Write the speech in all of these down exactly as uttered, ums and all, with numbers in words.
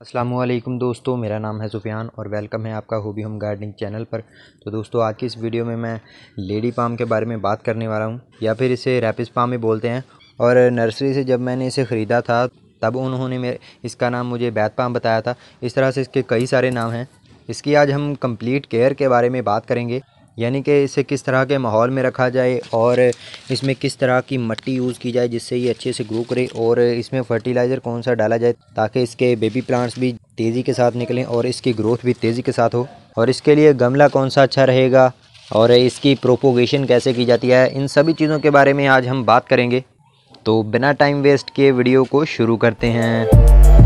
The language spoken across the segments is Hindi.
अस्सलामुअलैकुम दोस्तों, मेरा नाम है सुफियान और वेलकम है आपका हॉबी होम गार्डनिंग चैनल पर। तो दोस्तों, आज की इस वीडियो में मैं लेडी पाम के बारे में बात करने वाला हूं, या फिर इसे रैपिस पाम भी बोलते हैं। और नर्सरी से जब मैंने इसे ख़रीदा था तब उन्होंने मेरे इसका नाम मुझे बैत पाम बताया था। इस तरह से इसके कई सारे नाम हैं। इसकी आज हम कंप्लीट केयर के बारे में बात करेंगे, यानी कि इसे किस तरह के माहौल में रखा जाए और इसमें किस तरह की मिट्टी यूज़ की जाए जिससे ये अच्छे से ग्रो करे, और इसमें फर्टिलाइज़र कौन सा डाला जाए ताकि इसके बेबी प्लांट्स भी तेज़ी के साथ निकलें और इसकी ग्रोथ भी तेज़ी के साथ हो, और इसके लिए गमला कौन सा अच्छा रहेगा और इसकी प्रोपोगेशन कैसे की जाती है। इन सभी चीज़ों के बारे में आज हम बात करेंगे। तो बिना टाइम वेस्ट किए वीडियो को शुरू करते हैं।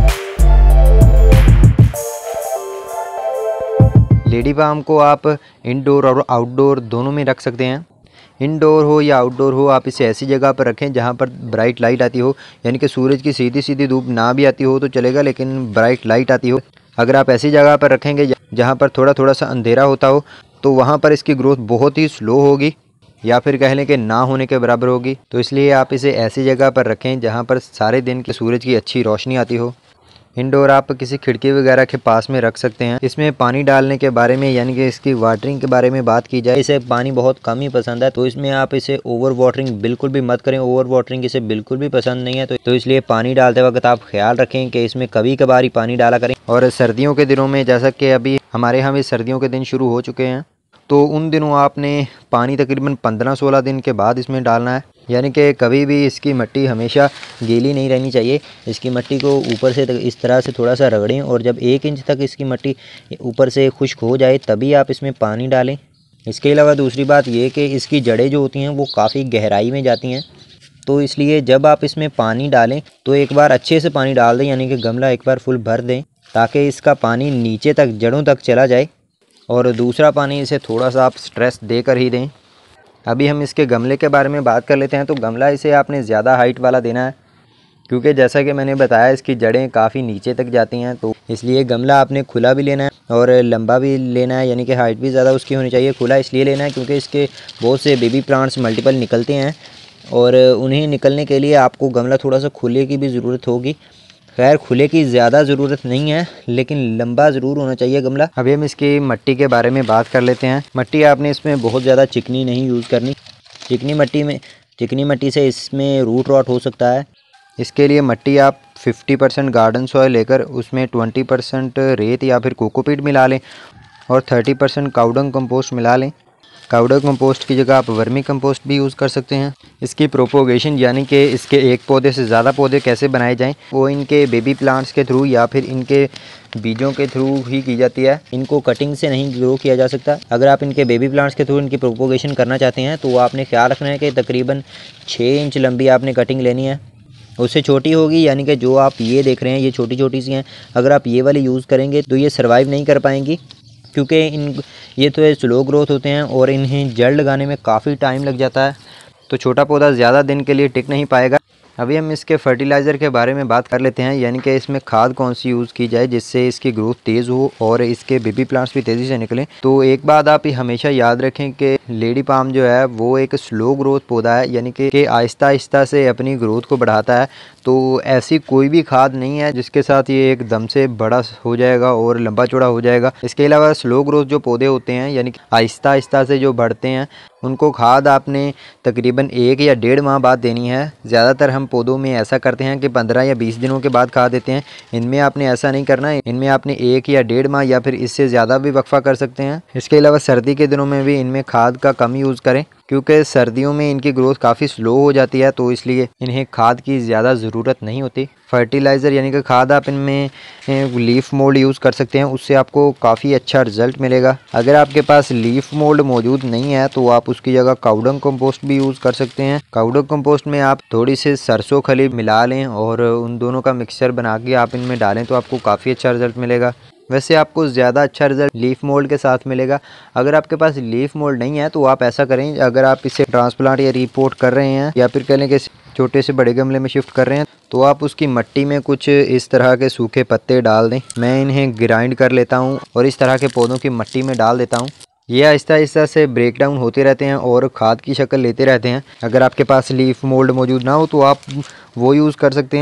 लेडी पाम को आप इंडोर और आउटडोर दोनों में रख सकते हैं। इंडोर हो या आउटडोर हो, आप इसे ऐसी जगह पर रखें जहां पर ब्राइट लाइट आती हो, यानी कि सूरज की सीधी सीधी धूप ना भी आती हो तो चलेगा, लेकिन ब्राइट लाइट आती हो। अगर आप ऐसी जगह पर रखेंगे जहां पर थोड़ा थोड़ा सा अंधेरा होता हो तो वहां पर इसकी ग्रोथ बहुत ही स्लो होगी, या फिर कह लें कि ना होने के बराबर होगी। तो इसलिए आप इसे ऐसी जगह पर रखें जहाँ पर सारे दिन की सूरज की अच्छी रोशनी आती हो। इंडोर आप किसी खिड़की वगैरह के पास में रख सकते हैं। इसमें पानी डालने के बारे में, यानी कि इसकी वाटरिंग के बारे में बात की जाए, इसे पानी बहुत कम ही पसंद है, तो इसमें आप इसे ओवर वाटरिंग बिल्कुल भी मत करें। ओवर वाटरिंग इसे बिल्कुल भी पसंद नहीं है, तो, तो इसलिए पानी डालते वक्त आप ख्याल रखें कि इसमें कभी कभार ही पानी डाला करें। और सर्दियों के दिनों में, जैसा कि अभी हमारे यहाँ भी सर्दियों के दिन शुरू हो चुके हैं, तो उन दिनों आपने पानी तकरीबन पंद्रह सोलह दिन के बाद इसमें डालना है। यानी कि कभी भी इसकी मिट्टी हमेशा गीली नहीं रहनी चाहिए। इसकी मिट्टी को ऊपर से इस तरह से थोड़ा सा रगड़ें, और जब एक इंच तक इसकी मिट्टी ऊपर से खुश्क हो जाए तभी आप इसमें पानी डालें। इसके अलावा दूसरी बात ये कि इसकी जड़ें जो होती हैं वो काफ़ी गहराई में जाती हैं, तो इसलिए जब आप इसमें पानी डालें तो एक बार अच्छे से पानी डाल दें, यानी कि गमला एक बार फुल भर दें ताकि इसका पानी नीचे तक जड़ों तक चला जाए। और दूसरा पानी इसे थोड़ा सा आप स्ट्रेस देकर ही दें। अभी हम इसके गमले के बारे में बात कर लेते हैं। तो गमला इसे आपने ज़्यादा हाइट वाला देना है, क्योंकि जैसा कि मैंने बताया इसकी जड़ें काफ़ी नीचे तक जाती हैं, तो इसलिए गमला आपने खुला भी लेना है और लंबा भी लेना है, यानी कि हाइट भी ज़्यादा उसकी होनी चाहिए। खुला इसलिए लेना है क्योंकि इसके बहुत से बेबी प्लांट्स मल्टीपल निकलते हैं, और उन्हें निकलने के लिए आपको गमला थोड़ा सा खुले की भी ज़रूरत होगी। खैर, खुले की ज़्यादा ज़रूरत नहीं है, लेकिन लंबा ज़रूर होना चाहिए गमला। अभी हम इसकी मिट्टी के बारे में बात कर लेते हैं। मिट्टी आपने इसमें बहुत ज़्यादा चिकनी नहीं यूज़ करनी। चिकनी मिट्टी में चिकनी मिट्टी से इसमें रूट रॉट हो सकता है। इसके लिए मिट्टी आप पचास परसेंट गार्डन सॉइल लेकर उसमें बीस परसेंट रेत या फिर कोकोपीट मिला लें और तीस परसेंट काउडंग कंपोस्ट मिला लें। काउडर कंपोस्ट की जगह आप वर्मी कंपोस्ट भी यूज़ कर सकते हैं। इसकी प्रोपोगेशन, यानी कि इसके एक पौधे से ज़्यादा पौधे कैसे बनाए जाएं, वो इनके बेबी प्लांट्स के थ्रू या फिर इनके बीजों के थ्रू ही की जाती है। इनको कटिंग से नहीं ग्रो किया जा सकता। अगर आप इनके बेबी प्लांट्स के थ्रू इनकी प्रोपोगेशन करना चाहते हैं तो आपने ख्याल रखना है कि तकरीबन छः इंच लंबी आपने कटिंग लेनी है। उससे छोटी होगी, यानी कि जो आप ये देख रहे हैं ये छोटी छोटी सी हैं, अगर आप ये वाली यूज़ करेंगे तो ये सर्वाइव नहीं कर पाएंगी, क्योंकि इन ये तो स्लो ग्रोथ होते हैं और इन्हें जड़ लगाने में काफ़ी टाइम लग जाता है, तो छोटा पौधा ज़्यादा दिन के लिए टिक नहीं पाएगा। अभी हम इसके फर्टिलाइज़र के बारे में बात कर लेते हैं, यानी कि इसमें खाद कौन सी यूज़ की जाए जिससे इसकी ग्रोथ तेज़ हो और इसके बेबी प्लांट्स भी तेज़ी से निकलें। तो एक बात आप हमेशा याद रखें कि लेडी पाम जो है वो एक स्लो ग्रोथ पौधा है, यानी कि आहिस्ता आहिस्ता से अपनी ग्रोथ को बढ़ाता है। तो ऐसी कोई भी खाद नहीं है जिसके साथ ये एकदम से बड़ा हो जाएगा और लंबा चौड़ा हो जाएगा। इसके अलावा स्लो ग्रोथ जो पौधे होते हैं, यानी कि आहिस्ता आहिस्ता से जो बढ़ते हैं, उनको खाद आपने तकरीबन एक या डेढ़ माह बाद देनी है। ज़्यादातर हम पौधों में ऐसा करते हैं कि पंद्रह या बीस दिनों के बाद खाद देते हैं। इनमें आपने ऐसा नहीं करना है। इनमें आपने एक या डेढ़ माह या फिर इससे ज़्यादा भी वक्फा कर सकते हैं। इसके अलावा सर्दी के दिनों में भी इनमें खाद का कम यूज़ करें, क्योंकि सर्दियों में इनकी ग्रोथ काफ़ी स्लो हो जाती है, तो इसलिए इन्हें खाद की ज़्यादा ज़रूरत नहीं होती। फर्टिलाइज़र यानी कि खाद आप इनमें लीफ मोल्ड यूज़ कर सकते हैं, उससे आपको काफ़ी अच्छा रिजल्ट मिलेगा। अगर आपके पास लीफ मोल्ड मौजूद नहीं है तो आप उसकी जगह काउडंग कंपोस्ट भी यूज़ कर सकते हैं। काउडंग कंपोस्ट में आप थोड़ी सी सरसों खली मिला लें और उन दोनों का मिक्सचर बना के आप इनमें डालें तो आपको काफ़ी अच्छा रिजल्ट मिलेगा। वैसे आपको ज़्यादा अच्छा रिजल्ट लीफ मोल्ड के साथ मिलेगा। अगर आपके पास लीफ मोल्ड नहीं है तो आप ऐसा करें, अगर आप इसे ट्रांसप्लांट या रिपोर्ट कर रहे हैं या फिर कह लें कि छोटे से बड़े गमले में शिफ्ट कर रहे हैं, तो आप उसकी मिट्टी में कुछ इस तरह के सूखे पत्ते डाल दें। मैं इन्हें ग्राइंड कर लेता हूँ और इस तरह के पौधों की मिट्टी में डाल देता हूँ। ये आहिस्ता आहिस्ता से ब्रेक डाउन होते रहते हैं और खाद की शक्ल लेते रहते हैं। अगर आपके पास लीफ मोल्ड मौजूद ना हो तो आप वो यूज़ कर सकते हैं।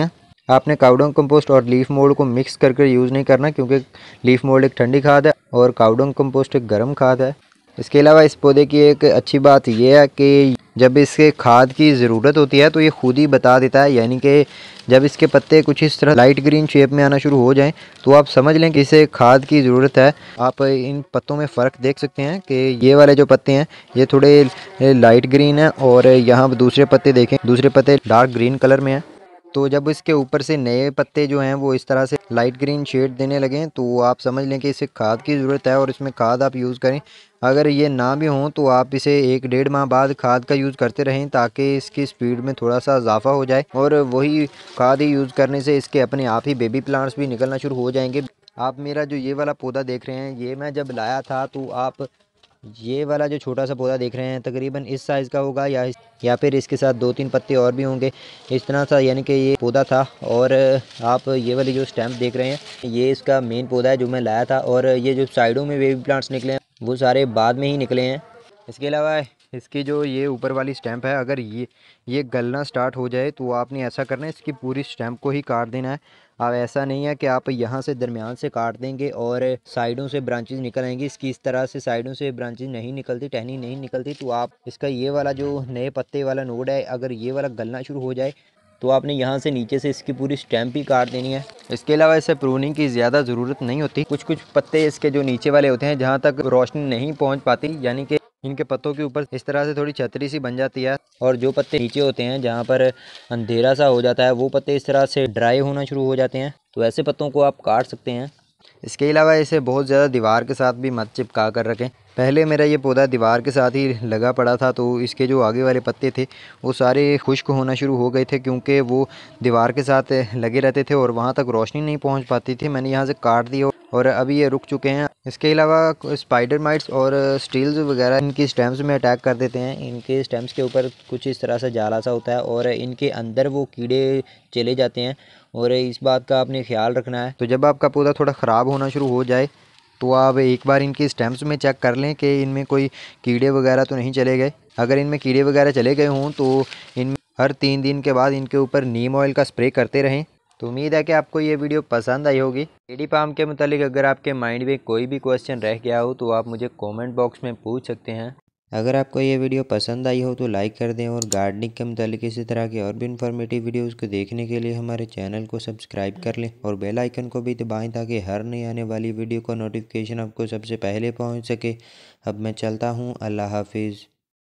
आपने काउडंग कंपोस्ट और लीफ मोल्ड को मिक्स करके यूज़ नहीं करना, क्योंकि लीफ मोल्ड एक ठंडी खाद है और काउडंग कंपोस्ट एक गर्म खाद है। इसके अलावा इस पौधे की एक अच्छी बात यह है कि जब इसके खाद की ज़रूरत होती है तो ये खुद ही बता देता है, यानी कि जब इसके पत्ते कुछ इस तरह लाइट ग्रीन शेप में आना शुरू हो जाएं तो आप समझ लें कि इसे खाद की ज़रूरत है। आप इन पत्तों में फ़र्क देख सकते हैं कि ये वाले जो पत्ते हैं ये थोड़े लाइट ग्रीन हैं और यहाँ दूसरे पत्ते देखें, दूसरे पत्ते डार्क ग्रीन कलर में हैं। तो जब इसके ऊपर से नए पत्ते जो हैं वो इस तरह से लाइट ग्रीन शेड देने लगें तो आप समझ लें कि इसे खाद की ज़रूरत है और इसमें खाद आप यूज़ करें। अगर ये ना भी हों तो आप इसे एक डेढ़ माह बाद खाद का यूज़ करते रहें ताकि इसकी स्पीड में थोड़ा सा इजाफा हो जाए, और वही खाद ही यूज़ करने से इसके अपने आप ही बेबी प्लांट्स भी निकलना शुरू हो जाएंगे। आप मेरा जो ये वाला पौधा देख रहे हैं, ये मैं जब लाया था तो आप ये वाला जो छोटा सा पौधा देख रहे हैं तकरीबन इस साइज़ का होगा, या या फिर इसके साथ दो तीन पत्ते और भी होंगे इस तरह सा, यानी कि ये पौधा था। और आप ये वाली जो स्टैम्प देख रहे हैं ये इसका मेन पौधा है जो मैं लाया था, और ये जो साइडों में बेबी प्लांट्स निकले हैं वो सारे बाद में ही निकले हैं। इसके अलावा इसकी जो ये ऊपर वाली स्टैम्प है, अगर ये ये गलना स्टार्ट हो जाए तो आपने ऐसा करना है, इसकी पूरी स्टैम्प को ही काट देना है। अब ऐसा नहीं है कि आप यहाँ से दरमियान से काट देंगे और साइडों से ब्रांचेज निकल आएंगी। इसकी इस तरह से साइडों से ब्रांचेज नहीं निकलती, टहनी नहीं निकलती। तो आप इसका ये वाला जो नए पत्ते वाला नोड है, अगर ये वाला गलना शुरू हो जाए तो आपने यहाँ से नीचे से इसकी पूरी स्टैम्प ही काट देनी है। इसके अलावा इसे प्रूनिंग की ज़्यादा ज़रूरत नहीं होती। कुछ कुछ पत्ते इसके जो नीचे वाले होते हैं जहाँ तक रोशनी नहीं पहुँच पाती, यानी कि इनके पत्तों के ऊपर इस तरह से थोड़ी छतरी सी बन जाती है, और जो पत्ते नीचे होते हैं जहाँ पर अंधेरा सा हो जाता है वो पत्ते इस तरह से ड्राई होना शुरू हो जाते हैं। तो ऐसे पत्तों को आप काट सकते हैं। इसके अलावा इसे बहुत ज़्यादा दीवार के साथ भी मत चिपका कर रखें। पहले मेरा ये पौधा दीवार के साथ ही लगा पड़ा था तो इसके जो आगे वाले पत्ते थे वो सारे खुश्क होना शुरू हो गए थे, क्योंकि वो दीवार के साथ लगे रहते थे और वहाँ तक रोशनी नहीं पहुँच पाती थी। मैंने यहाँ से काट दिया और अभी ये रुक चुके हैं। इसके अलावा स्पाइडर माइट्स और स्टील्स वगैरह इनकी स्टेम्स में अटैक कर देते हैं। इनके स्टेम्स के ऊपर कुछ इस तरह से जाला सा होता है और इनके अंदर वो कीड़े चले जाते हैं, और इस बात का आपने ख्याल रखना है। तो जब आपका पौधा थोड़ा ख़राब होना शुरू हो जाए तो आप एक बार इनकी स्टेम्स में चेक कर लें कि इनमें कोई कीड़े वगैरह तो नहीं चले गए। अगर इनमें कीड़े वगैरह चले गए हों तो इन हर तीन दिन के बाद इनके ऊपर नीम ऑयल का स्प्रे करते रहें। तो उम्मीद है कि आपको ये वीडियो पसंद आई होगी। लेडी पाम के मुतालिक अगर आपके माइंड में कोई भी क्वेश्चन रह गया हो तो आप मुझे कमेंट बॉक्स में पूछ सकते हैं। अगर आपको ये वीडियो पसंद आई हो तो लाइक कर दें, और गार्डनिंग के मुतालिक इसी तरह की और भी इन्फॉर्मेटिव वीडियोस को देखने के लिए हमारे चैनल को सब्सक्राइब कर लें और बेल आइकन को भी दबाएं ताकि हर नई आने वाली वीडियो का नोटिफिकेशन आपको सबसे पहले पहुंच सके। अब मैं चलता हूं, अल्लाह हाफिज़।